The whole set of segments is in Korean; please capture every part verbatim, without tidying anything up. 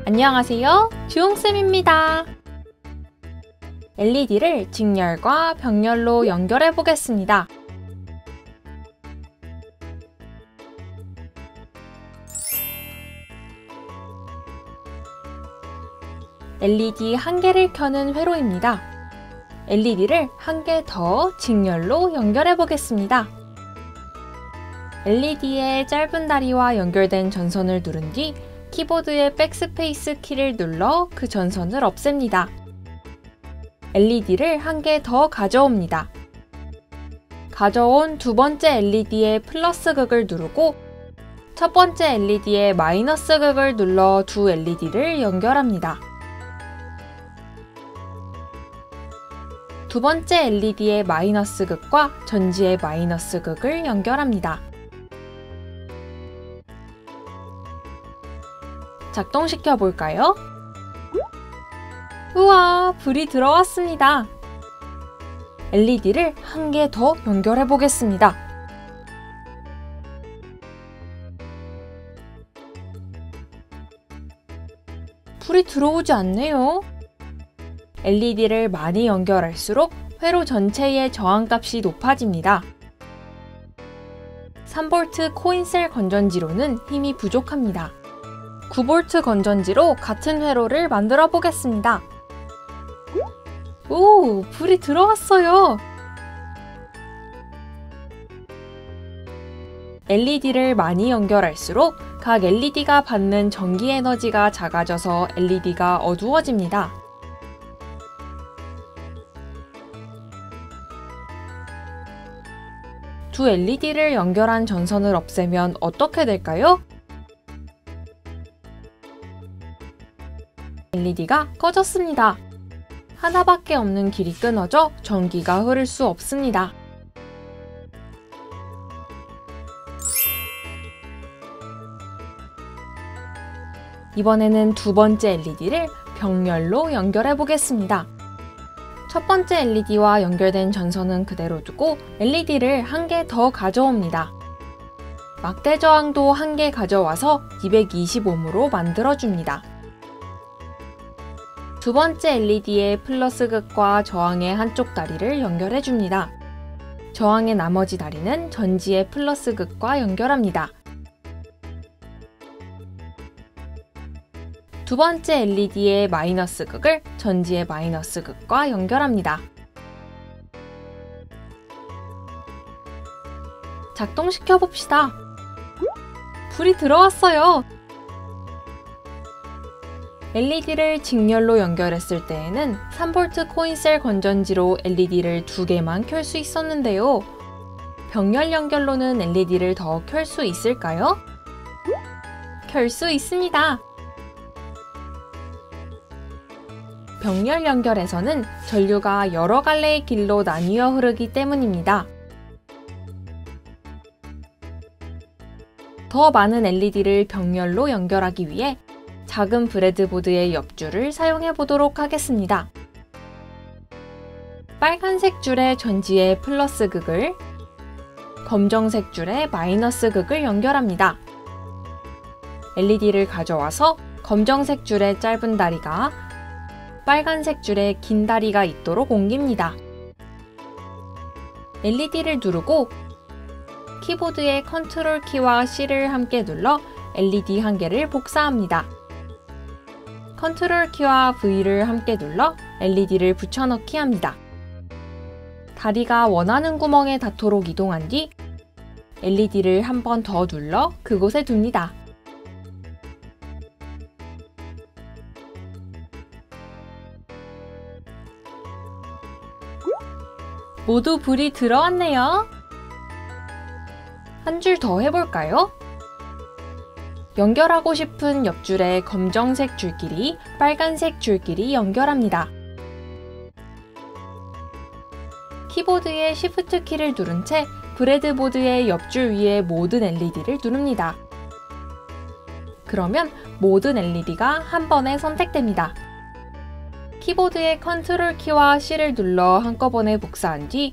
안녕하세요, 주홍쌤입니다. 엘이디를 직렬과 병렬로 연결해 보겠습니다. 엘이디 한 개를 켜는 회로입니다. 엘이디를 한 개 더 직렬로 연결해 보겠습니다. 엘이디의 짧은 다리와 연결된 전선을 누른 뒤 키보드의 백스페이스 키를 눌러 그 전선을 없앱니다. 엘이디를 한 개 더 가져옵니다. 가져온 두 번째 엘이디의 플러스 극을 누르고 첫 번째 엘이디의 마이너스 극을 눌러 두 엘이디를 연결합니다. 두 번째 엘이디의 마이너스 극과 전지의 마이너스 극을 연결합니다. 작동시켜 볼까요? 우와, 불이 들어왔습니다. 엘이디를 한 개 더 연결해 보겠습니다. 불이 들어오지 않네요. 엘이디를 많이 연결할수록 회로 전체의 저항값이 높아집니다. 삼 볼트 코인셀 건전지로는 힘이 부족합니다. 구 볼트 건전지로 같은 회로를 만들어 보겠습니다. 오, 불이 들어왔어요. 엘이디를 많이 연결할수록 각 엘이디가 받는 전기 에너지가 작아져서 엘이디가 어두워집니다. 두 엘이디를 연결한 전선을 없애면 어떻게 될까요? 엘이디가 꺼졌습니다. 하나밖에 없는 길이 끊어져 전기가 흐를 수 없습니다. 이번에는 두 번째 엘이디를 병렬로 연결해 보겠습니다. 첫 번째 엘이디와 연결된 전선은 그대로 두고 엘이디를 한 개 더 가져옵니다. 막대 저항도 한 개 가져와서 이백이십 옴으로 만들어줍니다. 두 번째 엘이디의 플러스 극과 저항의 한쪽 다리를 연결해줍니다. 저항의 나머지 다리는 전지의 플러스 극과 연결합니다. 두 번째 엘이디의 마이너스 극을 전지의 마이너스 극과 연결합니다. 작동시켜 봅시다. 불이 들어왔어요. 엘이디를 직렬로 연결했을 때에는 삼 볼트 코인셀 건전지로 엘이디를 두 개만 켤 수 있었는데요. 병렬 연결로는 엘이디를 더 켤 수 있을까요? 켤 수 있습니다. 병렬 연결에서는 전류가 여러 갈래의 길로 나뉘어 흐르기 때문입니다. 더 많은 엘이디를 병렬로 연결하기 위해 작은 브레드보드의 옆줄을 사용해 보도록 하겠습니다. 빨간색 줄의 전지의 플러스 극을, 검정색 줄의 마이너스 극을 연결합니다. 엘이디를 가져와서 검정색 줄의 짧은 다리가 빨간색 줄에 긴 다리가 있도록 옮깁니다. 엘이디를 누르고 키보드의 컨트롤 키와 C를 함께 눌러 엘이디 한 개를 복사합니다. 컨트롤 키와 V를 함께 눌러 엘이디를 붙여넣기 합니다. 다리가 원하는 구멍에 닿도록 이동한 뒤 엘이디를 한 번 더 눌러 그곳에 둡니다. 모두 불이 들어왔네요. 한 줄 더 해볼까요? 연결하고 싶은 옆줄에 검정색 줄끼리, 빨간색 줄끼리 연결합니다. 키보드의 Shift 키를 누른 채 브레드보드의 옆줄 위에 모든 엘이디를 누릅니다. 그러면 모든 엘이디가 한 번에 선택됩니다. 키보드의 컨트롤 키와 C를 눌러 한꺼번에 복사한 뒤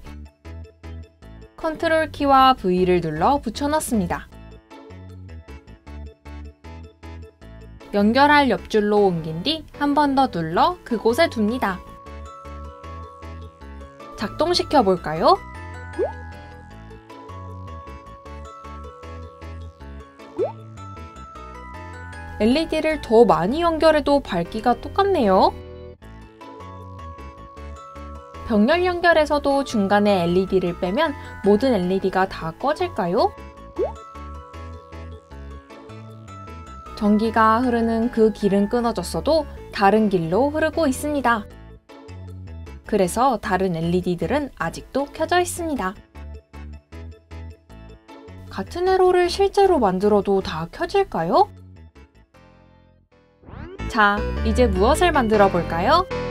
컨트롤 키와 V를 눌러 붙여넣습니다. 연결할 옆줄로 옮긴 뒤 한 번 더 눌러 그곳에 둡니다. 작동시켜 볼까요? 엘이디를 더 많이 연결해도 밝기가 똑같네요. 병렬 연결에서도 중간에 엘이디를 빼면 모든 엘이디가 다 꺼질까요? 전기가 흐르는 그 길은 끊어졌어도 다른 길로 흐르고 있습니다. 그래서 다른 엘이디들은 아직도 켜져 있습니다. 같은 회로를 실제로 만들어도 다 켜질까요? 자, 이제 무엇을 만들어 볼까요?